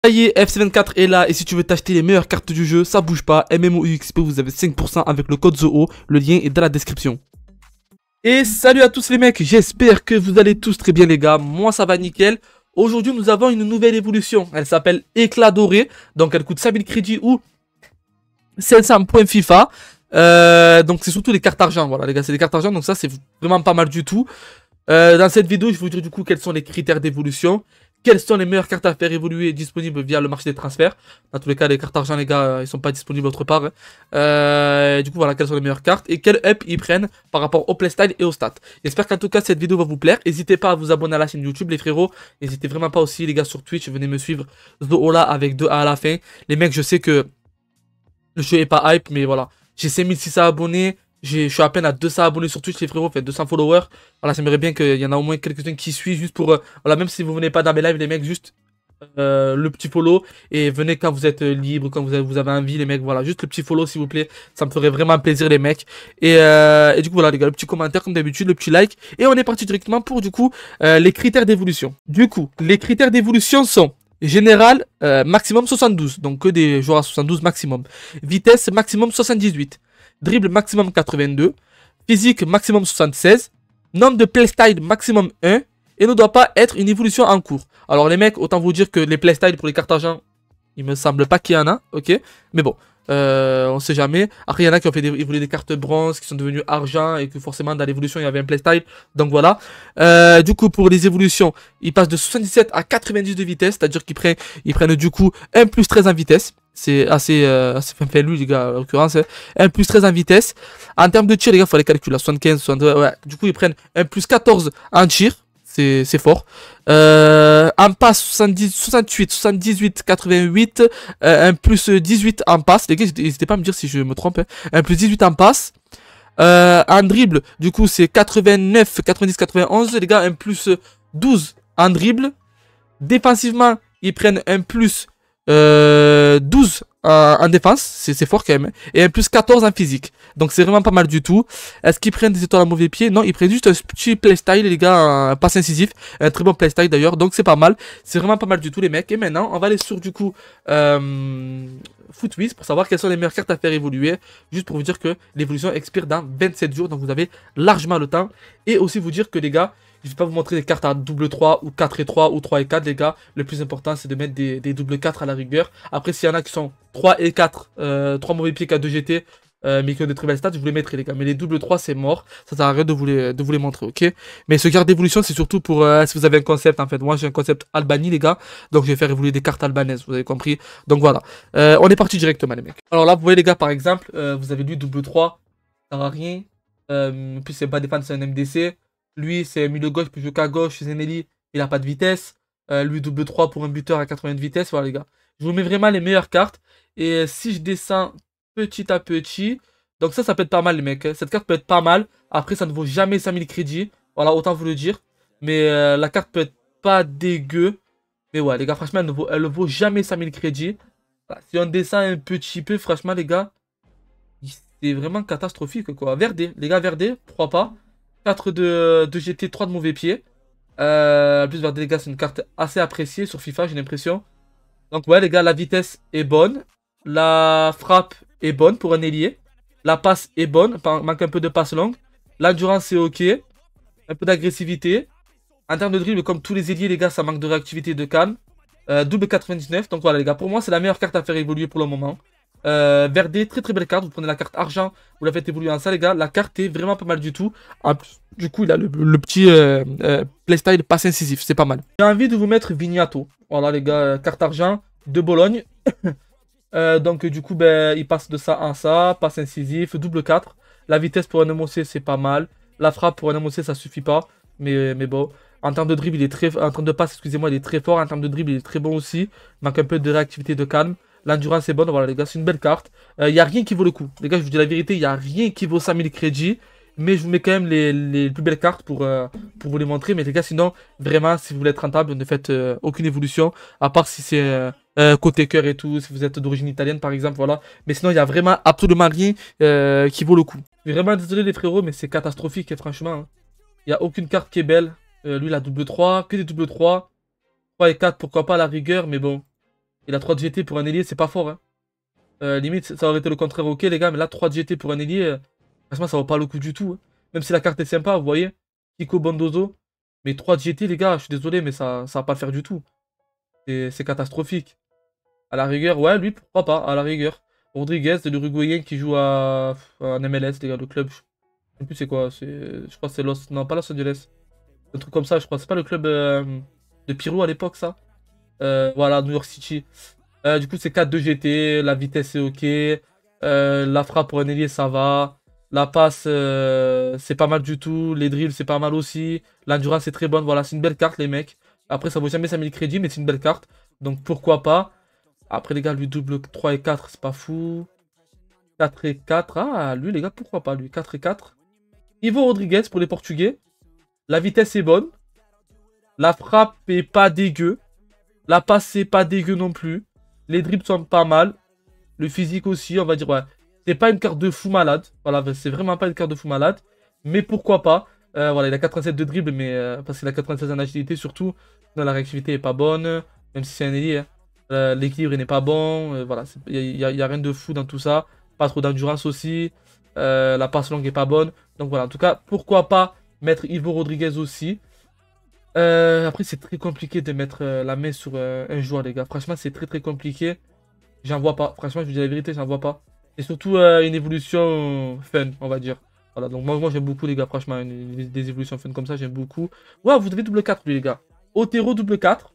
Ça y est, FC24 est là et si tu veux t'acheter les meilleures cartes du jeu, ça bouge pas. MMOUXP, vous avez 5% avec le code ZOO. Le lien est dans la description. Et salut à tous les mecs, j'espère que vous allez tous très bien les gars. Moi ça va nickel. Aujourd'hui nous avons une nouvelle évolution. Elle s'appelle Éclat Doré. Donc elle coûte 5000 crédits ou 500 points FIFA. Donc c'est surtout les cartes argent. Voilà les gars, c'est des cartes argent. Donc ça c'est vraiment pas mal du tout. Dans cette vidéo je vais vous dire du coup quels sont les critères d'évolution. Quelles sont les meilleures cartes à faire évoluer disponibles via le marché des transferts. Dans tous les cas, les cartes argent, les gars, ils sont pas disponibles autre part. Du coup, voilà, quelles sont les meilleures cartes et quel up ils prennent par rapport au playstyle et au stats. J'espère qu'en tout cas, cette vidéo va vous plaire. N'hésitez pas à vous abonner à la chaîne YouTube, les frérots. N'hésitez vraiment pas aussi, les gars, sur Twitch. Venez me suivre. Zoola avec 2 A à la fin. Les mecs, je sais que le jeu est pas hype, mais voilà. J'ai 5600 abonnés. Je suis à peine à 200 abonnés sur Twitch, les frérots, fait 200 followers. Voilà, j'aimerais bien qu'il y en a au moins quelques-uns qui suivent juste pour... voilà, même si vous venez pas dans mes lives, les mecs, juste le petit follow. Et venez quand vous êtes libre, quand vous avez envie, les mecs. Voilà, juste le petit follow, s'il vous plaît. Ça me ferait vraiment plaisir, les mecs. Et du coup, voilà, les gars, le petit commentaire, comme d'habitude, le petit like. Et on est parti directement pour, du coup, les critères d'évolution. Du coup, les critères d'évolution sont... Général, maximum 72. Donc, que des joueurs à 72 maximum. Vitesse, maximum 78. Dribble maximum 82, physique maximum 76, nombre de playstyle maximum 1, et ne doit pas être une évolution en cours. Alors les mecs, autant vous dire que les playstyles pour les cartes argent, il me semble pas qu'il y en a, ok. Mais bon, on sait jamais. Après il y en a qui ont fait évoluer des cartes bronze, qui sont devenues argent, et que forcément dans l'évolution il y avait un playstyle. Donc voilà. Du coup pour les évolutions, ils passent de 77 à 90 de vitesse, c'est-à-dire qu'ils prennent du coup 1 plus 13 en vitesse. C'est assez fait lui les gars en l'occurrence. 1 plus 13 en vitesse. En termes de tir les gars, il faut les calculer. 75, 62, ouais. Du coup ils prennent 1 plus 14 en tir. C'est fort. En passe 70, 68, 78, 88. 1 plus 18 en passe. Les gars, n'hésitez pas à me dire si je me trompe. Hein. 1 plus 18 en passe. En dribble, du coup c'est 89, 90, 91. Les gars, 1 plus 12 en dribble. Défensivement, ils prennent 1 plus 12 en défense, c'est fort quand même. Et un plus 14 en physique. Donc c'est vraiment pas mal du tout. Est-ce qu'ils prennent des étoiles à mauvais pied? Non, ils prennent juste un petit playstyle, les gars, un passe incisif. Un très bon playstyle d'ailleurs, donc c'est pas mal. C'est vraiment pas mal du tout les mecs. Et maintenant, on va aller sur du coup FootWiz pour savoir quelles sont les meilleures cartes à faire évoluer. Juste pour vous dire que l'évolution expire dans 27 jours, donc vous avez largement le temps. Et aussi vous dire que les gars, je vais pas vous montrer des cartes à double 3 ou 4 et 3 ou 3 et 4 les gars. Le plus important c'est de mettre des double 4 à la rigueur. Après s'il y en a qui sont 3 et 4, 3 mauvais pieds qu'à 2 GT, mais qui ont des très belles stats, je vous les mettrai les gars. Mais les double 3 c'est mort, ça sert à rien de vous les montrer, ok. Mais ce carte d'évolution c'est surtout pour si vous avez un concept en fait. Moi j'ai un concept Albanie les gars, donc je vais faire évoluer des cartes albanaises, vous avez compris. Donc voilà, on est parti directement les mecs. Alors là vous voyez les gars par exemple, vous avez lui double 3, ça sert à rien. En plus c'est pas défendre, c'est un MDC. Lui, c'est milieu gauche, peut jouer qu'à gauche. Zenelli, il a pas de vitesse. Lui, double 3 pour un buteur à 80 de vitesse. Voilà, les gars. Je vous mets vraiment les meilleures cartes. Et si je descends petit à petit. Donc, ça peut être pas mal, les mecs. Cette carte peut être pas mal. Après, ça ne vaut jamais 5000 crédits. Voilà, autant vous le dire. Mais la carte peut être pas dégueu. Mais ouais, les gars, franchement, elle ne vaut jamais 5000 crédits. Voilà, si on descend un petit peu, franchement, les gars, c'est vraiment catastrophique, quoi. Verdé, les gars, Verdé, pourquoi pas. 4 de GT, 3 de mauvais pied. En plus, Verdé, les gars, c'est une carte assez appréciée sur FIFA, j'ai l'impression. Donc, ouais, les gars, la vitesse est bonne. La frappe est bonne pour un ailier. La passe est bonne, manque un peu de passe longue. L'endurance, c'est ok. Un peu d'agressivité. En termes de dribble, comme tous les ailiers, les gars, ça manque de réactivité et de calme. Double 99. Donc, voilà, les gars, pour moi, c'est la meilleure carte à faire évoluer pour le moment. Verdé, très très belle carte. Vous prenez la carte argent, vous la faites évoluer en ça les gars. La carte est vraiment pas mal du tout. En plus, du coup il a le petit playstyle passe incisif, c'est pas mal. J'ai envie de vous mettre Vignato. Voilà les gars, carte argent de Bologne. Donc du coup ben, il passe de ça en ça. Passe incisif, double 4. La vitesse pour un MOC c'est pas mal. La frappe pour un MOC ça suffit pas. Mais bon. En termes de dribble il est très... En termes de passe excusez-moi il est très fort. En termes de dribble il est très bon aussi. Manque un peu de réactivité de calme. L'endurance est bonne, voilà les gars, c'est une belle carte. Il n'y a rien qui vaut le coup. Les gars, je vous dis la vérité, il n'y a rien qui vaut 5000 crédits. Mais je vous mets quand même les plus belles cartes pour vous les montrer. Mais les gars, sinon, vraiment, si vous voulez être rentable, ne faites aucune évolution. À part si c'est côté cœur et tout, si vous êtes d'origine italienne par exemple, voilà. Mais sinon, il n'y a vraiment absolument rien qui vaut le coup. Je suis vraiment désolé les frérots, mais c'est catastrophique, franchement. Hein. Il n'y a aucune carte qui est belle. Lui, la double 3, que des double 3. 3 et 4, pourquoi pas à la rigueur, mais bon. Il a 3 de GT pour un ailier, c'est pas fort. Hein. Limite, ça aurait été le contraire, ok les gars, mais là 3 de GT pour un ailier, franchement ça vaut pas le coup du tout. Hein. Même si la carte est sympa, vous voyez. Kiko Bondozo. Mais 3 de GT les gars, je suis désolé, mais ça va pas le faire du tout. C'est catastrophique. À la rigueur, ouais, lui, pourquoi pas, à la rigueur. Rodriguez, l'Uruguayen qui joue en MLS, les gars, le club. Je sais plus c'est quoi, je crois que c'est Los... Non, pas Los Angeles. Un truc comme ça, je crois. C'est pas le club de Pirou à l'époque, ça. Voilà, New York City. Du coup, c'est 4-2 GT, la vitesse est ok. La frappe pour un ailier, ça va. La passe, c'est pas mal du tout. Les drills, c'est pas mal aussi. L'endurance, c'est très bonne. Voilà, c'est une belle carte, les mecs. Après, ça vaut jamais 5000 crédits, mais c'est une belle carte. Donc, pourquoi pas. Après, les gars, lui, double 3 et 4, c'est pas fou. 4 et 4. Ah, lui, les gars, pourquoi pas, lui. 4 et 4. Ivo Rodriguez pour les Portugais. La vitesse est bonne. La frappe est pas dégueu. La passe, c'est pas dégueu non plus. Les dribbles sont pas mal. Le physique aussi, on va dire, ouais. C'est pas une carte de fou malade. Voilà, c'est vraiment pas une carte de fou malade. Mais pourquoi pas. Voilà, il a 87 de dribble, mais parce qu'il a 96 en agilité surtout. Non, la réactivité est pas bonne. Même si c'est un ailier. Hein. L'équilibre n'est pas bon. Voilà, il y a rien de fou dans tout ça. Pas trop d'endurance aussi. La passe longue est pas bonne. Donc voilà, en tout cas, pourquoi pas mettre Ivo Rodriguez aussi. Après, c'est très compliqué de mettre la main sur un joueur, les gars. Franchement, c'est très compliqué. J'en vois pas. Franchement, je vous dis la vérité, j'en vois pas. C'est surtout une évolution fun, on va dire. Voilà, donc moi j'aime beaucoup, les gars. Franchement, des évolutions fun comme ça, j'aime beaucoup. Ouais, vous devez double 4, lui, les gars. Otero double 4.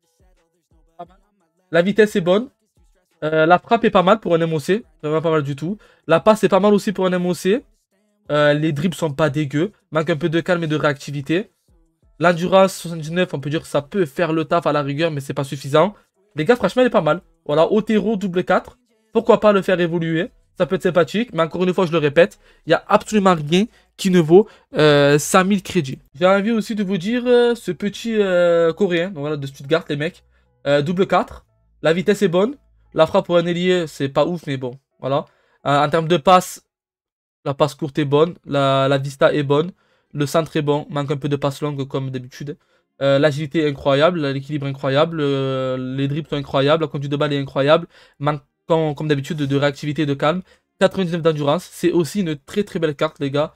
La vitesse est bonne. La frappe est pas mal pour un MOC. Vraiment pas mal du tout. La passe est pas mal aussi pour un MOC. Les dribbles sont pas dégueux. Manque un peu de calme et de réactivité. L'endurance 79, on peut dire que ça peut faire le taf à la rigueur, mais c'est pas suffisant. Les gars, franchement, il est pas mal. Voilà, Otero double 4. Pourquoi pas le faire évoluer? Ça peut être sympathique, mais encore une fois, je le répète, il n'y a absolument rien qui ne vaut 5000 crédits. J'ai envie aussi de vous dire ce petit coréen, donc voilà, de Stuttgart, les mecs. Double 4. La vitesse est bonne. La frappe pour un ailier, c'est pas ouf, mais bon, voilà. En termes de passe, la passe courte est bonne. La vista est bonne. Le centre est bon. Manque un peu de passe longue comme d'habitude. L'agilité est incroyable. L'équilibre est incroyable. Les dribbles sont incroyables. La conduite de balle est incroyable. Manque, comme d'habitude, de réactivité et de calme. 99 d'endurance. C'est aussi une très belle carte, les gars.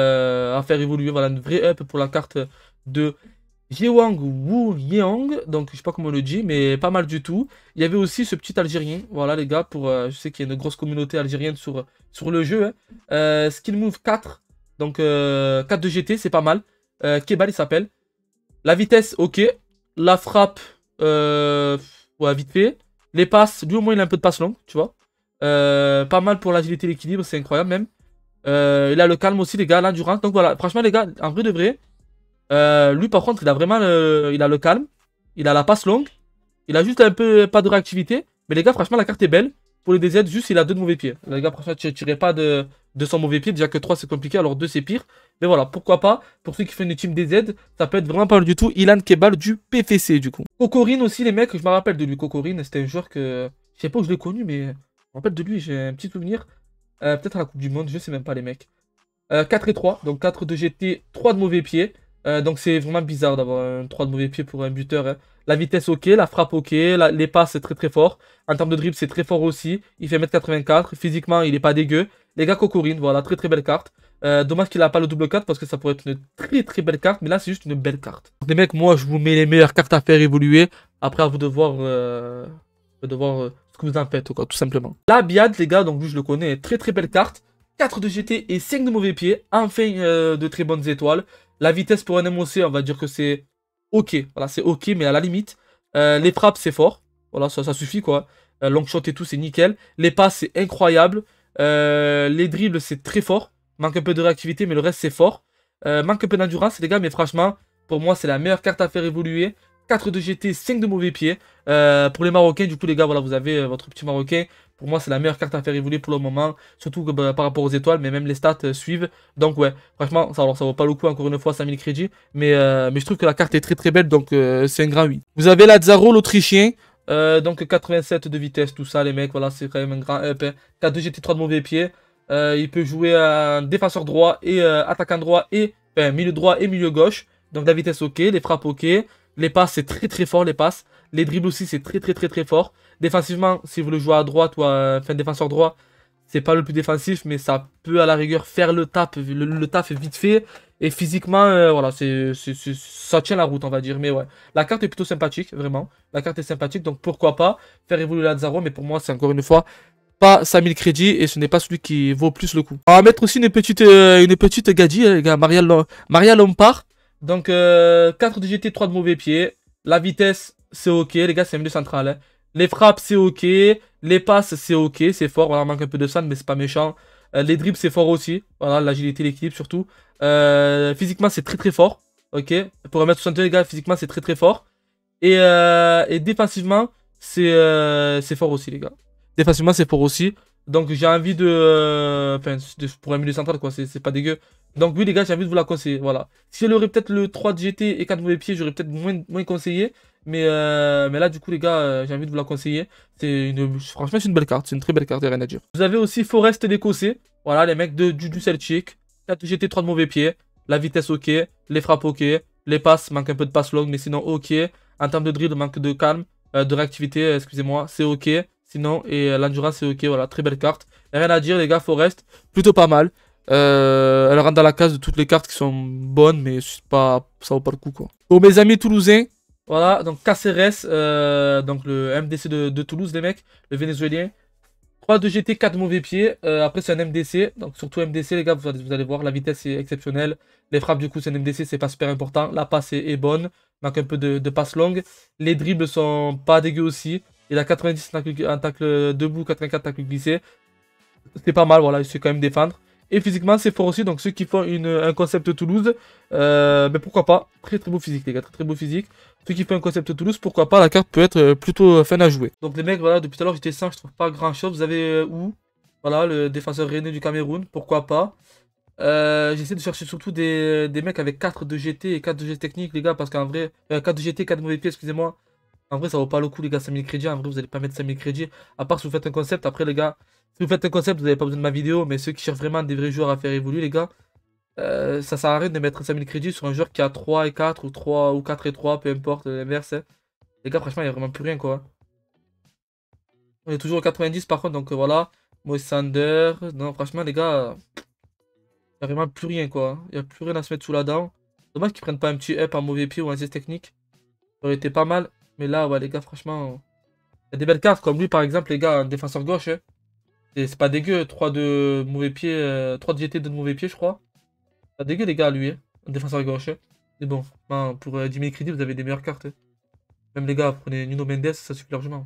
À faire évoluer. Voilà, une vraie up pour la carte de Jeong Woo Yeong, donc je sais pas comment on le dit, mais pas mal du tout. Il y avait aussi ce petit Algérien, voilà les gars, pour je sais qu'il y a une grosse communauté algérienne sur le jeu. Hein. Skill Move 4, donc 4 de GT, c'est pas mal. Kebal il s'appelle. La vitesse, ok. La frappe, ouais, vite fait. Les passes, lui au moins il a un peu de passe longue, tu vois. Pas mal pour l'agilité et l'équilibre, c'est incroyable même. Il a le calme aussi les gars, l'endurance. Donc voilà, franchement les gars, en vrai de vrai. Lui par contre il a vraiment il a le calme, il a la passe longue, il a juste un peu pas de réactivité, mais les gars franchement la carte est belle. Pour les DZ juste il a 2 de mauvais pieds. Les gars franchement tirez pas de son mauvais pied, déjà que 3 c'est compliqué alors 2 c'est pire. Mais voilà, pourquoi pas, pour ceux qui font une team DZ, ça peut être vraiment pas mal du tout. Ilan Kebal du PFC du coup. Kokorine aussi les mecs, je me rappelle de lui. Kokorine c'était un joueur que, je sais pas où je l'ai connu mais je me rappelle de lui, j'ai un petit souvenir. Peut-être à la Coupe du Monde, je sais même pas les mecs. 4 et 3, donc 4 de GT, 3 de mauvais pieds. Donc c'est vraiment bizarre d'avoir un 3 de mauvais pied pour un buteur. Hein. La vitesse ok, la frappe ok, les passes c'est très fort. En termes de dribble c'est très fort aussi. Il fait 1m84, physiquement il est pas dégueu. Les gars Kokorine, voilà, très belle carte. Dommage qu'il a pas le double 4 parce que ça pourrait être une très belle carte. Mais là c'est juste une belle carte. Les mecs, moi je vous mets les meilleures cartes à faire évoluer. Après à vous de voir, ce que vous en faites quoi, tout simplement. La Biad les gars, donc lui je le connais, très belle carte. 4 de GT et 5 de mauvais pieds. Enfin de très bonnes étoiles. La vitesse pour un MOC, on va dire que c'est ok. Voilà, c'est ok, mais à la limite. Les frappes, c'est fort. Voilà, ça suffit, quoi. Long shot et tout, c'est nickel. Les passes, c'est incroyable. Les dribbles, c'est très fort. Manque un peu de réactivité, mais le reste, c'est fort. Manque un peu d'endurance, les gars, mais franchement, pour moi, c'est la meilleure carte à faire évoluer. 4 de GT, 5 de mauvais pieds. Pour les Marocains, du coup, les gars, voilà, vous avez votre petit Marocain. Pour moi, c'est la meilleure carte à faire évoluer pour le moment. Surtout que, par rapport aux étoiles, mais même les stats suivent. Donc, ouais, franchement, ça vaut pas le coup, encore une fois, 5000 crédits. Mais je trouve que la carte est très belle, donc c'est un grand oui. Vous avez Lazaro, l'Autrichien. Donc, 87 de vitesse, tout ça, les mecs. Voilà, c'est quand même un grand up. Hein. 4 de GT, 3 de mauvais pieds. Il peut jouer un défenseur droit et attaquant droit et milieu droit et milieu gauche. Donc, la vitesse, ok. Les frappes, ok. Les passes, c'est très très fort, les passes. Les dribbles aussi, c'est très très très très fort. Défensivement, si vous le jouez à droite ou à enfin, défenseur droit, c'est pas le plus défensif, mais ça peut à la rigueur faire le taf vite fait. Et physiquement, voilà, ça tient la route, on va dire. Mais ouais, la carte est plutôt sympathique, vraiment. La carte est sympathique, donc pourquoi pas faire évoluer Lazaro. Mais pour moi, c'est encore une fois pas 5000 crédits et ce n'est pas celui qui vaut plus le coup. On va mettre aussi une petite gadget, les gars, Maria Lompard. Donc, 4 de GT, 3 de mauvais pied. La vitesse, c'est ok, les gars, c'est un milieu central. Hein. Les frappes, c'est ok. Les passes, c'est ok, c'est fort. Voilà, on manque un peu de sand, mais c'est pas méchant. Les dribbles, c'est fort aussi. Voilà, l'agilité, l'équilibre surtout. Physiquement, c'est très très fort. Ok, pour 1m62, les gars, physiquement, c'est très très fort. Et défensivement, c'est fort aussi, les gars. Défensivement, c'est fort aussi. Donc, j'ai envie de. Enfin, pour un milieu central, quoi, c'est pas dégueu. Donc, oui, les gars, j'ai envie de vous la conseiller. Voilà. Si elle aurait peut-être le 3 de GT et 4 mauvais pieds, j'aurais peut-être moins conseillé. Mais là, du coup, les gars, j'ai envie de vous la conseiller. Franchement, c'est une belle carte. C'est une très belle carte, y a rien à dire. Vous avez aussi Forest l'Écossais. Voilà, les mecs du Celtic. 4 de GT, 3 de mauvais pieds. La vitesse, ok. Les frappes, ok. Les passes, manque un peu de passe longue, mais sinon, ok. En termes de dribble, manque de calme. De réactivité, excusez-moi. C'est ok. Sinon, et l'endurance, c'est ok. Voilà, très belle carte. Y a rien à dire, les gars. Forest, plutôt pas mal. Elle rentre dans la case de toutes les cartes qui sont bonnes, mais ça vaut pas le coup, quoi. Pour mes amis toulousains, voilà, donc Caceres, donc le MDC de Toulouse, les mecs, le Vénézuélien. 3 de GT, 4 mauvais pieds. Après, c'est un MDC. Donc, surtout MDC, les gars, vous allez voir, la vitesse est exceptionnelle. Les frappes, du coup, c'est un MDC, c'est pas super important. La passe est bonne. Manque un peu de passe longue. Les dribbles sont pas dégueux aussi. Il a 90 en tacle debout, 84 tacle glissé. C'est pas mal, voilà, il sait quand même défendre. Et physiquement, c'est fort aussi. Donc, ceux qui font un concept Toulouse, ben pourquoi pas. Très très beau physique, les gars, très très beau physique. Ceux qui font un concept Toulouse, pourquoi pas, la carte peut être plutôt fun à jouer. Donc, les mecs, voilà, depuis tout à l'heure, j'étais sans, je trouve pas grand chose. Vous avez où? Voilà, le défenseur rennais du Cameroun, pourquoi pas. J'essaie de chercher surtout des mecs avec 4 de GT et 4 de GT technique, les gars, parce qu'en vrai, 4 de GT, 4 de mauvais pieds, excusez-moi. En vrai, ça vaut pas le coup, les gars, 5000 crédits. En vrai, vous allez pas mettre 5000 crédits. À part si vous faites un concept. Après, les gars, si vous faites un concept, vous n'avez pas besoin de ma vidéo. Mais ceux qui cherchent vraiment des vrais joueurs à faire évoluer, les gars, ça sert à rien de mettre 5000 crédits sur un joueur qui a 3 et 4 ou 3 ou 4 et 3, peu importe, l'inverse. Hein. Les gars, franchement, il n'y a vraiment plus rien, quoi. On est toujours au 90 par contre, donc voilà. Moïse Sander. Non, franchement, les gars, il n'y a vraiment plus rien, quoi. Il n'y a plus rien à se mettre sous la dent. Dommage qu'ils prennent pas un petit up en mauvais pied ou un geste technique. Ça aurait été pas mal. Mais là, ouais, les gars, franchement. Il y a des belles cartes comme lui par exemple les gars, un défenseur gauche. Hein. Et c'est pas dégueu, 3 de mauvais pied, 3 de GT de mauvais pied je crois. Pas dégueu les gars lui, hein. Un défenseur gauche. Hein. Mais bon, ben, pour 10 000 crédits vous avez des meilleures cartes. Hein. Même les gars, prenez Nuno Mendes, ça suffit largement.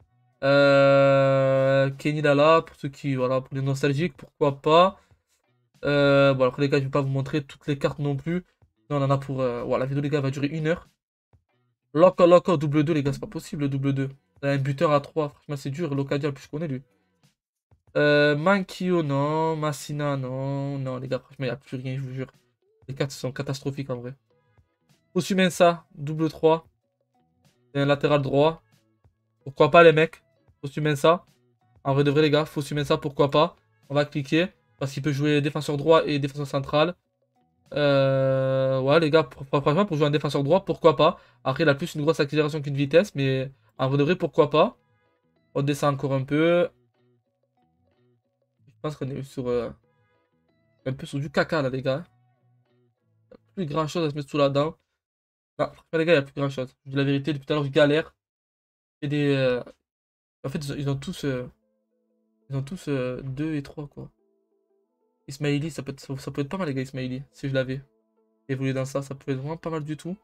Kenny Lala, pour ceux qui, voilà, pour les nostalgiques, pourquoi pas. Bon après les gars, je vais pas vous montrer toutes les cartes non plus. Non, on en a pour, voilà, la vidéo les gars va durer 1 heure. Loco, double 2 les gars, c'est pas possible le double 2. Un buteur à 3, franchement c'est dur, Locadia, plus je connais lui. Mankio, non. Massina, non. Non, les gars, franchement, il n'y a plus rien, je vous jure. Les cartes sont catastrophiques en vrai. Osumensa, double 3. Et un latéral droit. Pourquoi pas, les mecs? Osumensa. En vrai de vrai, les gars, Osumensa, pourquoi pas? On va cliquer. Parce qu'il peut jouer défenseur droit et défenseur central. Ouais, les gars, franchement, pour jouer un défenseur droit, pourquoi pas? Après, il a plus une grosse accélération qu'une vitesse. Mais en vrai de vrai, pourquoi pas? On descend encore un peu. Je pense qu'on est sur un peu sur du caca là les gars. Il n'y a plus grand chose à se mettre sous la dent. Non, franchement les gars, il n'y a plus grand chose. Je dis la vérité, depuis tout à l'heure je galère. Et en fait, ils ont tous 2 et 3 quoi. Ismaili, ça peut être pas mal les gars, Ismaili, si je l'avais évolué dans ça, ça peut être vraiment pas mal du tout.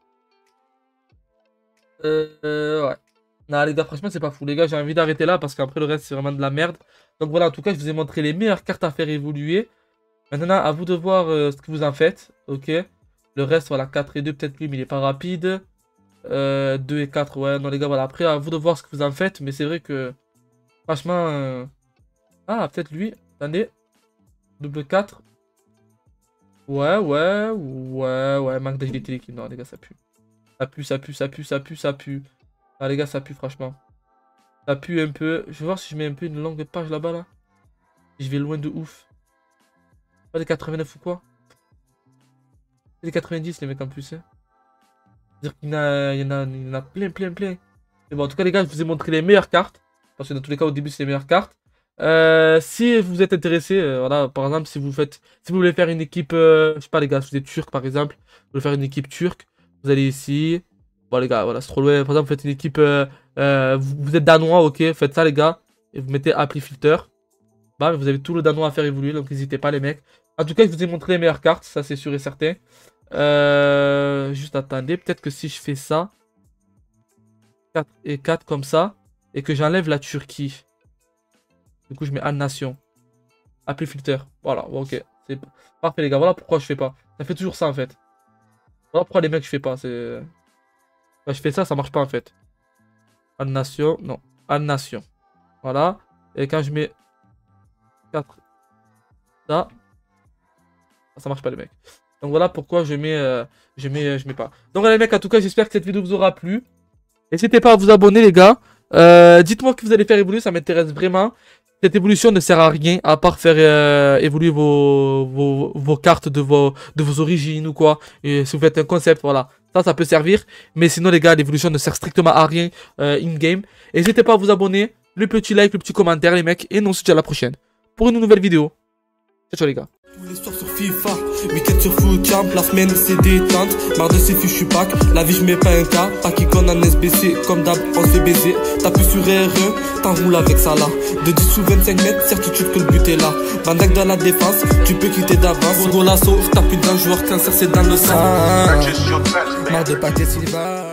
Ouais. Non les gars, franchement c'est pas fou. Les gars, j'ai envie d'arrêter là parce qu'après le reste c'est vraiment de la merde. Donc voilà, en tout cas, je vous ai montré les meilleures cartes à faire évoluer. Maintenant, à vous de voir ce que vous en faites. Ok. Le reste, voilà, 4 et 2, peut-être lui, mais il est pas rapide. 2 et 4, ouais. Non, les gars, voilà. Après, à vous de voir ce que vous en faites. Mais c'est vrai que, franchement... Ah, peut-être lui. Attendez. Double 4. Ouais. Manque d'agilité l'équipe. Non, les gars, ça pue. Ça pue. Ah, les gars, ça pue, franchement. Ça pue un peu. Je vais voir si je mets un peu une longue page là-bas, là. Je vais loin de ouf. Pas des 89 ou quoi? C'est des 90 les mecs en plus. Hein. C'est-à-dire qu'il y en a plein. Mais bon, en tout cas, les gars, je vous ai montré les meilleures cartes. Parce que dans tous les cas, au début, c'est les meilleures cartes. Si vous êtes intéressé, voilà, par exemple, si vous voulez faire une équipe, je sais pas les gars, si vous êtes turc par exemple, vous voulez faire une équipe turque, vous allez ici. Bon les gars, voilà, c'est trop loin. Par exemple, vous faites une équipe, vous êtes danois, ok, faites ça les gars, et vous mettez appli filter. Bah, vous avez tout le danois à faire évoluer, donc n'hésitez pas les mecs. En tout cas, je vous ai montré les meilleures cartes, ça c'est sûr et certain. Juste attendez, peut-être que si je fais ça, 4 et 4 comme ça, et que j'enlève la Turquie. Du coup, je mets Nation. Appli filter. Voilà, bon, ok. C'est parfait, les gars. Voilà pourquoi je fais pas. Ça fait toujours ça, en fait. Voilà pourquoi les mecs, je fais pas. C'est... Quand je fais ça, ça marche pas, en fait. Nation. Non. Nation. Voilà. Et quand je mets 4. Ça marche pas, les mecs. Donc voilà pourquoi je mets pas. Donc voilà, les mecs, en tout cas, j'espère que cette vidéo vous aura plu. N'hésitez pas à vous abonner, les gars. Dites-moi que vous allez faire évoluer, ça m'intéresse vraiment. Cette évolution ne sert à rien à part faire évoluer vos cartes de vos origines ou quoi. Et si vous faites un concept, voilà. Ça peut servir. Mais sinon, les gars, l'évolution ne sert strictement à rien in-game. N'hésitez pas à vous abonner. Le petit like, le petit commentaire, les mecs. Et nous, on se dit à la prochaine pour une nouvelle vidéo. Ciao, ciao, les gars. Tous les soirs sur FIFA, week-end sur Footcamp, la semaine c'est détente. Marre de ces fichus packs, la vie je mets pas un cas. Pas qui qu'on en SBC, comme d'hab on s'est baisé. T'appuies sur R1, t'enroules avec ça là. De 10 ou 25 mètres, certitude que le but est là. Bandac dans la défense, tu peux quitter d'avance. Gros lasso, je tape une dans le joueur, cancer c'est dans le sang. Marre de pacter Silva.